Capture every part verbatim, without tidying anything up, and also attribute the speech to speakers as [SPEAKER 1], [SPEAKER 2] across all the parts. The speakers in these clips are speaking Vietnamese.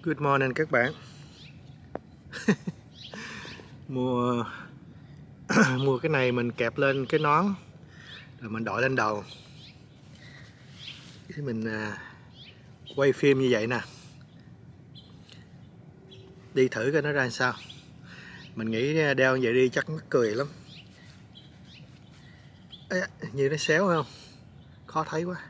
[SPEAKER 1] Good morning các bạn. mua mua cái này mình kẹp lên cái nón rồi mình đội lên đầu thì mình à, quay phim như vậy nè, đi thử coi nó ra sao. Mình nghĩ đeo như vậy đi chắc mắc cười lắm. Ê, như nó xéo không, khó thấy quá.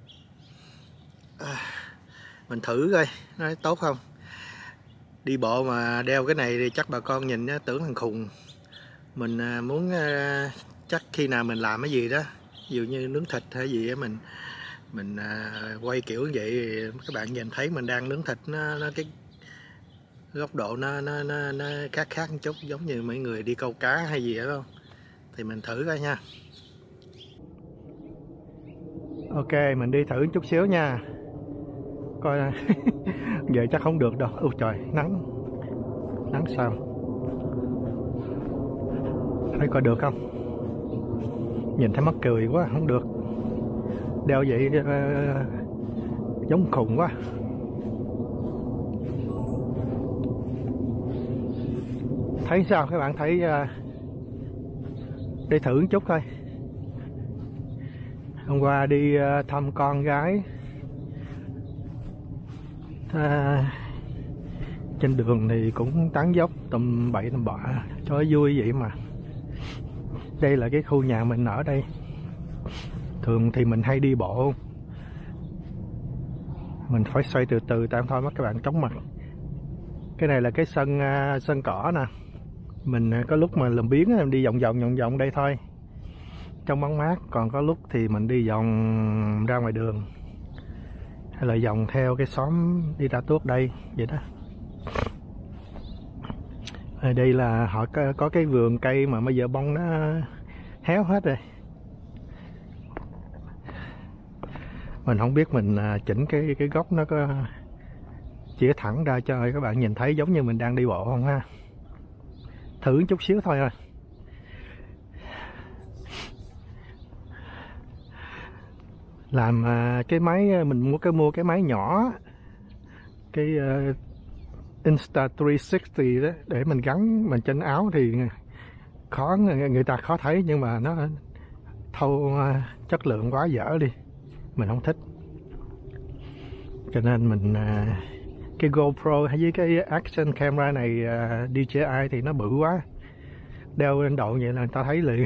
[SPEAKER 1] À, mình thử coi nó tốt không. Đi bộ mà đeo cái này thì chắc bà con nhìn nó tưởng thằng khùng. Mình muốn chắc khi nào mình làm cái gì đó, ví dụ như nướng thịt hay gì á, mình mình quay kiểu như vậy các bạn nhìn thấy mình đang nướng thịt, nó, nó cái góc độ nó nó nó, nó khác khác một chút, giống như mấy người đi câu cá hay gì đó không. Thì mình thử coi nha. Ok, mình đi thử chút xíu nha, coi giờ chắc không được đâu. Ôi trời, nắng nắng sao, thấy coi được không. Nhìn thấy mắc cười quá, không được. Đeo vậy uh, giống khùng quá. Thấy sao các bạn, thấy uh, đi thử một chút thôi. Hôm qua đi uh, thăm con gái, uh, trên đường thì cũng tán dốc tầm bậy tầm bạ cho vui vậy mà. Đây là cái khu nhà mình ở đây. Thường thì mình hay đi bộ, mình phải xoay từ từ tạm thôi mất các bạn, chóng mặt. Cái này là cái sân uh, sân cỏ nè. Mình uh, có lúc mà làm biếng mình đi vòng vòng vòng vòng đây thôi, trong bóng mát. Còn có lúc thì mình đi vòng ra ngoài đường, hay là vòng theo cái xóm đi ra tuốt đây vậy đó. Ở đây là họ có, có cái vườn cây mà bây giờ bông nó héo hết rồi. Mình không biết mình chỉnh cái cái góc nó có chĩa thẳng ra cho các bạn nhìn thấy giống như mình đang đi bộ không ha. Thử chút xíu thôi à. Làm cái máy, mình mua cái mua cái máy nhỏ, cái uh, Insta ba sáu mươi đó, để mình gắn mình trên áo thì khó, người ta khó thấy, nhưng mà nó thâu uh, chất lượng quá dở đi, mình không thích. Cho nên mình uh, cái GoPro hay với cái action camera này uh, đê gi i thì nó bự quá, đeo lên đầu vậy là người ta thấy liền.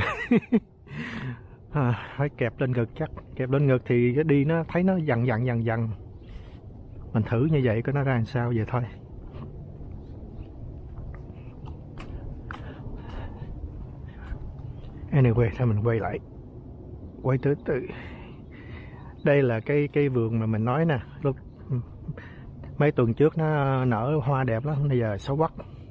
[SPEAKER 1] À, phải kẹp lên ngực, chắc kẹp lên ngực thì cái đi nó thấy nó dằn dằn dằn dằn. Mình thử như vậy có nó ra làm sao vậy thôi. Anyway, thôi mình quay lại, quay từ từ. Đây là cái cái vườn mà mình nói nè, lúc mấy tuần trước nó nở hoa đẹp lắm, bây giờ xấu quắc.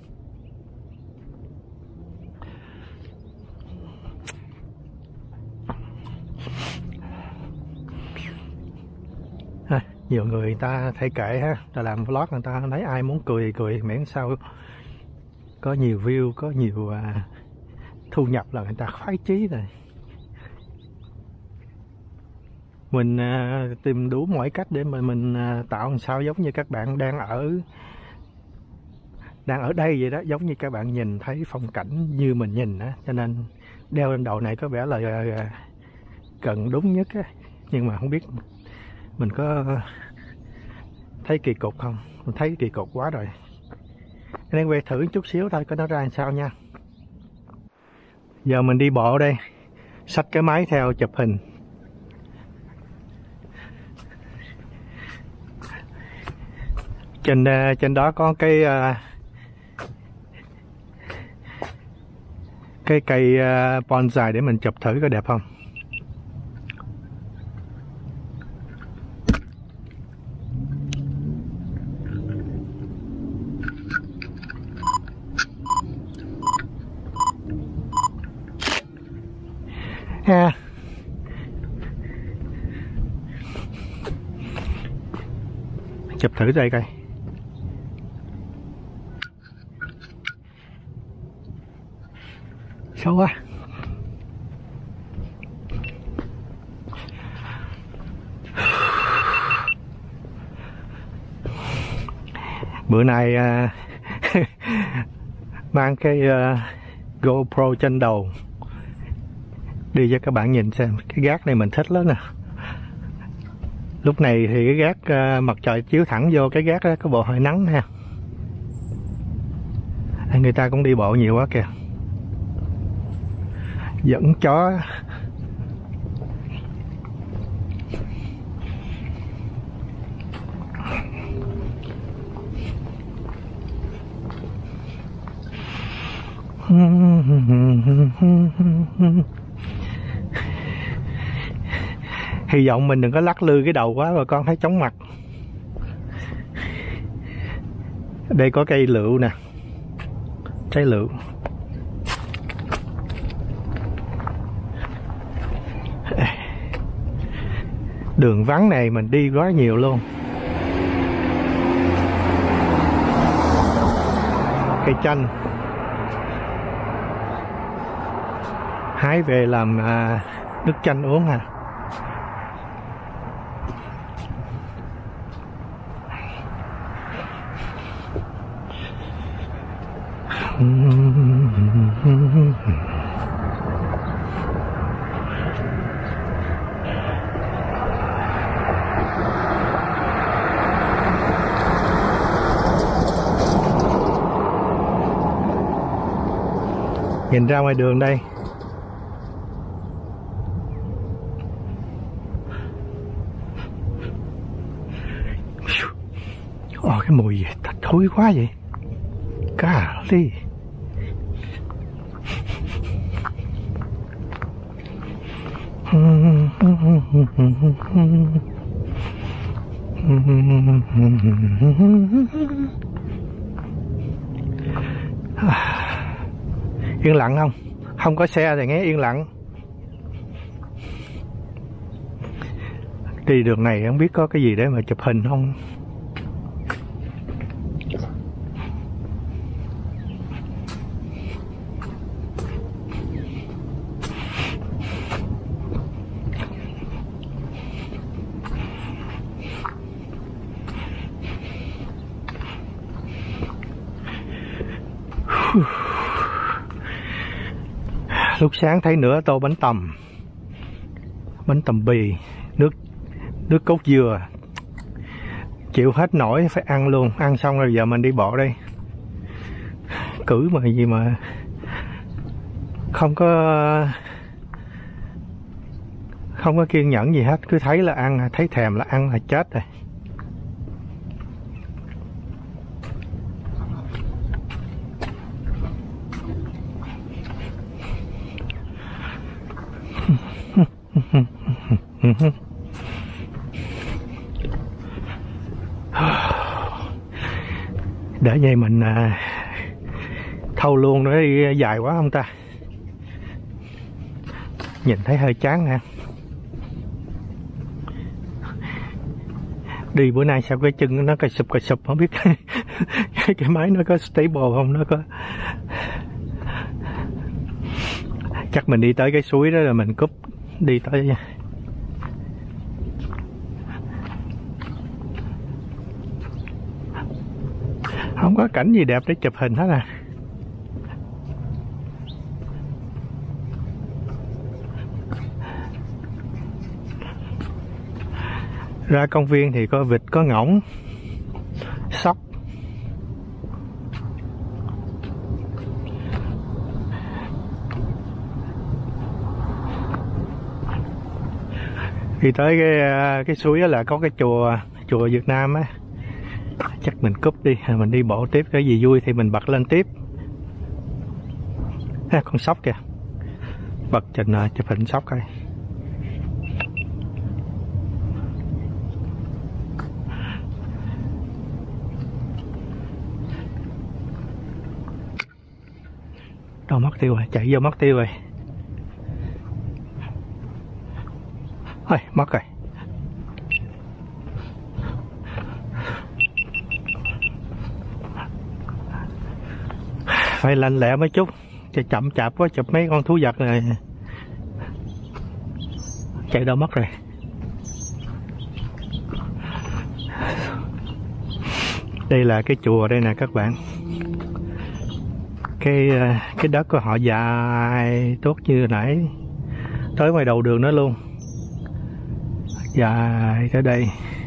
[SPEAKER 1] À, nhiều người người ta thay kệ ha, ta làm vlog người ta thấy ai muốn cười thì cười, miễn sao có nhiều view, có nhiều à, thu nhập là người ta khoái chí rồi. Mình à, tìm đủ mọi cách để mà mình à, tạo làm sao giống như các bạn đang ở đang ở đây vậy đó, giống như các bạn nhìn thấy phong cảnh như mình nhìn á. Cho nên đeo lên đầu này có vẻ là à, gần đúng nhất á, nhưng mà không biết mình có thấy kỳ cục không. Mình thấy kỳ cục quá rồi, nên quay thử chút xíu thôi coi nó ra làm sao nha. Giờ mình đi bộ đây, xách cái máy theo chụp hình. Trên uh, trên đó có cái uh, cái cây uh, bonsai để mình chụp thử có đẹp không. Ha. Chụp thử đây coi. Xấu quá. Bữa nay uh, mang cái uh, GoPro trên đầu đi cho các bạn nhìn xem. Cái gác này mình thích lắm nè. Lúc này thì cái gác uh, mặt trời chiếu thẳng vô cái gác đó, có bộ hơi nắng ha. Người ta cũng đi bộ nhiều quá kìa. Dẫn chó. Hy vọng mình đừng có lắc lư cái đầu quá, bà con thấy chóng mặt. Đây có cây lựu nè, trái lựu. Đường vắng này mình đi quá nhiều luôn. Cây chanh hái về làm à, nước chanh uống à. Nhìn ra ngoài đường đây, ồ cái mùi gì thật thối quá vậy. Cà ly. Yên lặng không? Không có xe thì nghe yên lặng. Đi đường này không biết có cái gì để mà chụp hình không. Lúc sáng thấy nửa tô bánh tằm, bánh tằm bì, nước nước cốt dừa, chịu hết nổi phải ăn luôn. Ăn xong rồi giờ mình đi bộ đây. Cử mà gì mà không có không có kiên nhẫn gì hết, cứ thấy là ăn, thấy thèm là ăn là chết rồi. Để vậy mình à, thâu luôn nữa đi, dài quá không ta? Nhìn thấy hơi chán nè. Đi bữa nay sao cái chân nó cà sụp cà sụp, không biết cái, cái máy nó có stable không, nó có. Chắc mình đi tới cái suối đó rồi mình cúp đi tới. Không có cảnh gì đẹp để chụp hình hết à. Ra công viên thì có vịt, có ngỗng, sóc. Đi tới cái cái suối đó là có cái chùa chùa Việt Nam á. Chắc mình cúp đi, mình đi bộ tiếp, cái gì vui thì mình bật lên tiếp. À, con sóc kìa, bật trình chụp hình sóc coi. Đâu mất tiêu rồi, chạy vô mất tiêu rồi. Ôi, mất rồi. Phải lanh lẹ mấy chút, chậm chạp quá chụp mấy con thú vật này. Chạy đâu mất rồi. Đây là cái chùa đây nè các bạn. Cái cái đất của họ dài tốt như nãy, tới ngoài đầu đường đó luôn, dài tới đây.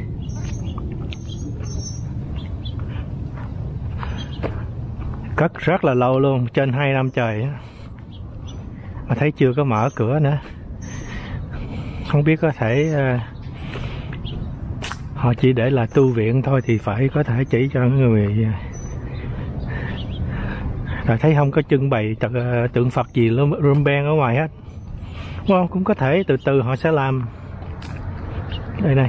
[SPEAKER 1] Cất rất là lâu luôn, trên hai năm trời á, mà thấy chưa có mở cửa nữa. Không biết có thể uh, họ chỉ để là tu viện thôi thì phải có thể chỉ cho người. Rồi thấy không có trưng bày tượng Phật gì rôm beng ở ngoài hết. Đúng không? Cũng có thể từ từ họ sẽ làm. Đây này.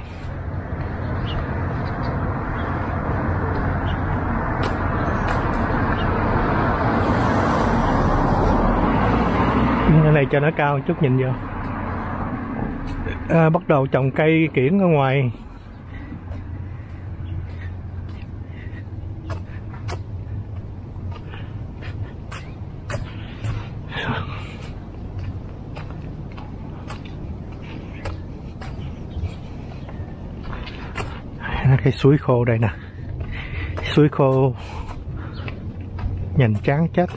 [SPEAKER 1] Cái này cho nó cao một chút nhìn vô. À, bắt đầu trồng cây kiển ở ngoài. Cái suối khô đây nè, suối khô nhàm chán chết.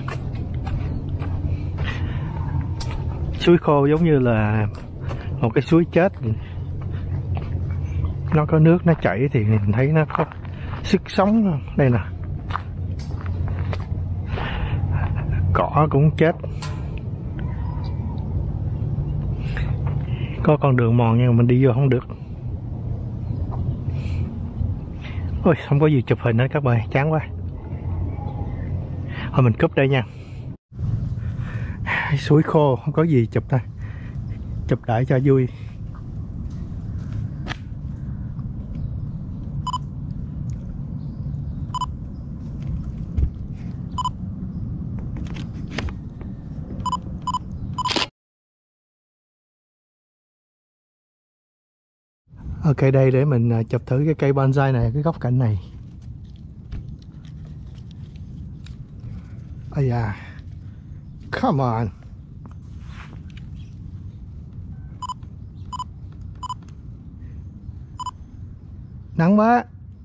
[SPEAKER 1] Suối khô giống như là một cái suối chết, nó có nước nó chảy thì mình thấy nó có sức sống. Đây nè, cỏ cũng chết, có con đường mòn nhưng mà mình đi vô không được. Ôi, không có gì chụp hình hết các bạn, chán quá. Thôi mình cúp đây nha. Suối khô không có gì chụp thôi, chụp lại cho vui. Ok, đây để mình chụp thử cái cây bonsai này, cái góc cạnh này. Ây da, come on. Nắng quá.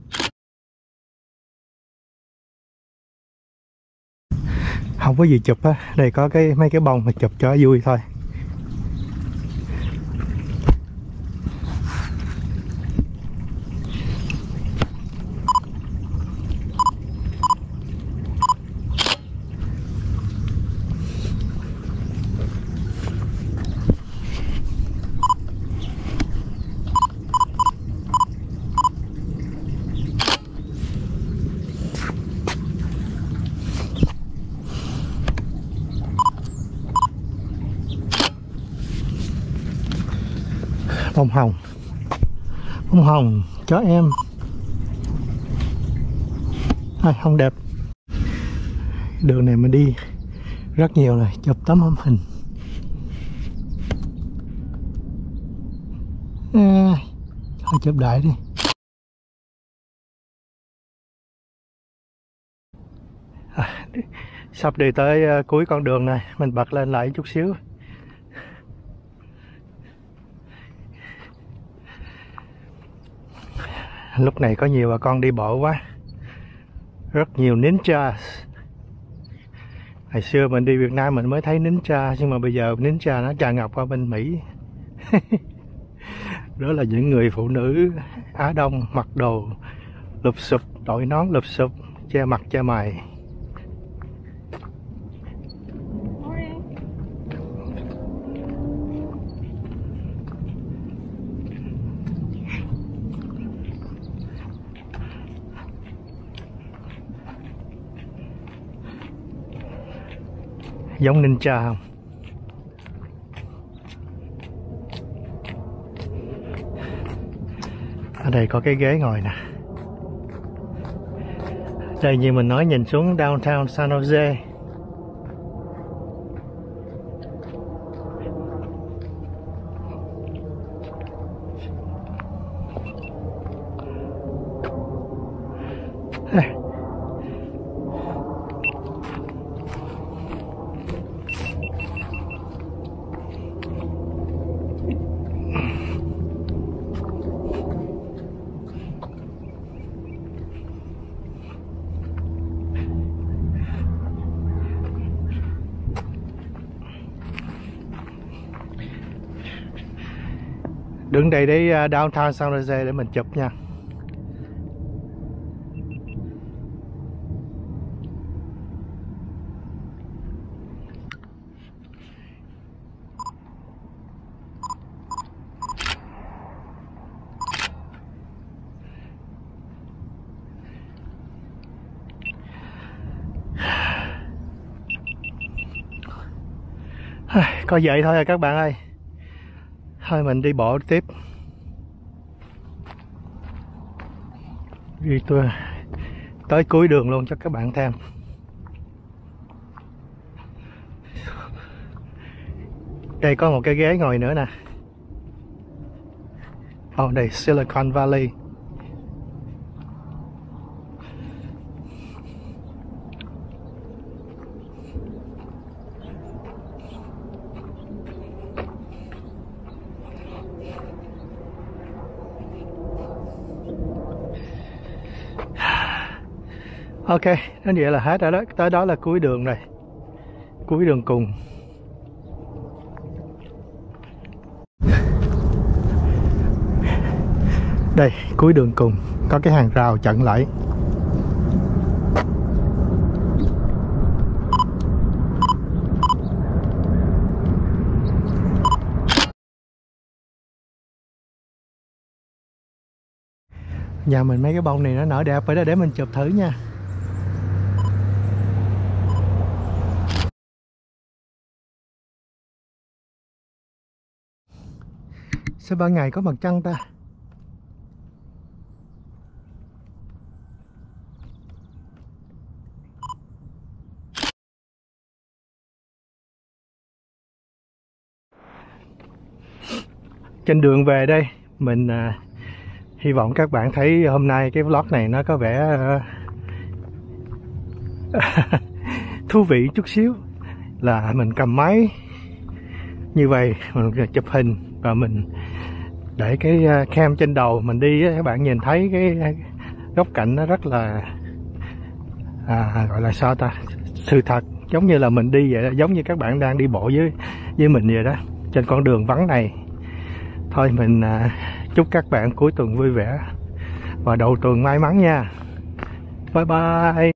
[SPEAKER 1] Không có gì chụp á, đây có cái mấy cái bông mà chụp cho vui thôi. Bông hồng, bông hồng cho em. À, không đẹp. Đường này mình đi rất nhiều rồi, chụp tấm tấm hình. À, thôi chụp đại đi. À, sắp đi tới uh, cuối con đường này, mình bật lên lại chút xíu. Lúc này có nhiều bà con đi bộ quá, rất nhiều ninja. Hồi xưa mình đi Việt Nam mình mới thấy ninja, nhưng mà bây giờ ninja nó tràn ngập qua bên Mỹ. Đó là những người phụ nữ Á Đông mặc đồ lụp xụp, đội nón lụp xụp, che mặt che mày. Giống ninja không? Ở đây có cái ghế ngồi nè. Đây như mình nói, nhìn xuống downtown San Jose. Đứng đây để downtown San Jose để mình chụp nha. Có vậy thôi à các bạn ơi. Thôi mình đi bộ tiếp. Đi tôi tới cuối đường luôn cho các bạn xem. Đây có một cái ghế ngồi nữa nè. Oh, đây Silicon Valley. Ok, đến vậy là hết rồi đó, tới đó là cuối đường rồi. Cuối đường cùng. Đây, cuối đường cùng, có cái hàng rào chặn lại. Nhà mình mấy cái bông này nó nở đẹp rồi đó, để mình chụp thử nha. Sao ban ngày có mặt trăng ta? Trên đường về đây, mình à, hy vọng các bạn thấy hôm nay cái vlog này nó có vẻ uh, thú vị chút xíu. Là mình cầm máy như vậy, mình chụp hình và mình để cái cam trên đầu mình đi á, các bạn nhìn thấy cái góc cạnh nó rất là à, gọi là sao ta, sự thật, giống như là mình đi vậy đó, giống như các bạn đang đi bộ với với mình vậy đó, trên con đường vắng này. Thôi mình à, chúc các bạn cuối tuần vui vẻ và đầu tuần may mắn nha. Bye bye.